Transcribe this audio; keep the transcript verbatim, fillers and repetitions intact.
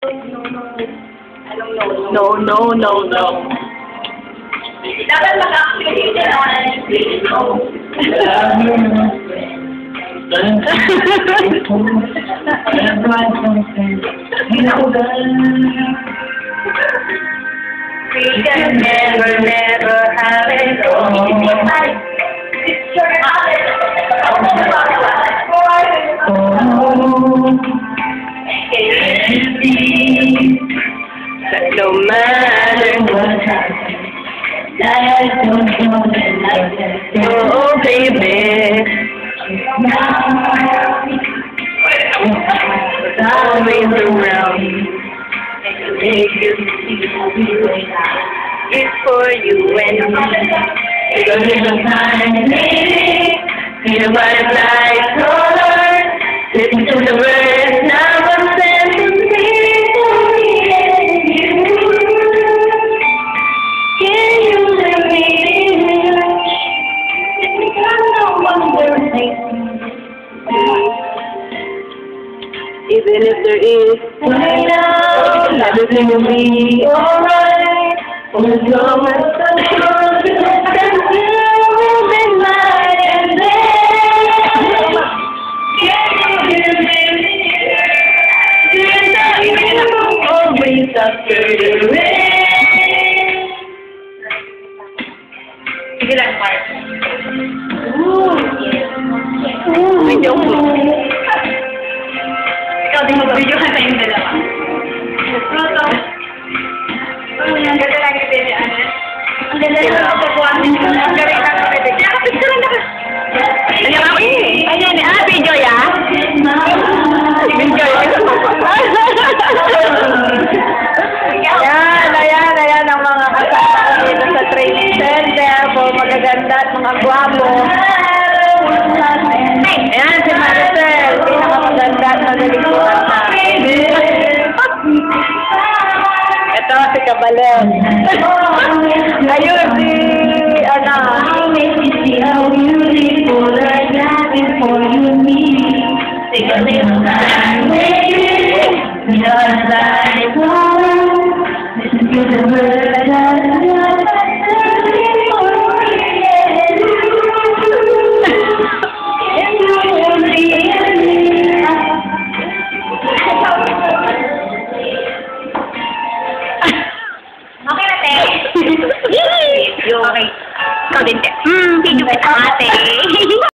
No, no, no, no. Dapat mag-actually na no. We can never, never have it all. No matter what happens, life don't go like that. Oh, baby. Always around me. Make you feel it's for you and me. Because there's no time in it. See the butterfly color. Listen to the birds now I'm sending me for me and you. Can you let me in? It's because no wonder makes me. Even if there is pain now, everything will be alright. As long as the sun is moving light and day. Can you hear me? Always after the rain. Sige lang, Mark. Ooh. May joke mo. Ikaw din mag-video ka na yung dalawa. Toto. Ang ganda lang yung video, ano? Ang ganda lang yung pagkakuha. Ang galing lang yung video. Kaya ka-picture na ka. Ano nga eh? Ayan, ah, video ya? Video ya? Ayan, ayan, ayan ang mga kasama dito sa training center po magaganda at mga gwapo. Ayan, si Maricel, pinakamaganda at magaling po na. Ito, si Kabalen. Ayun, si, ano, how beautiful I got before you meet. Take a little time, baby. Just like home. Listen to the words that I Okay na, te. Okay. Ikaw din, te. Hmm, video kita ate.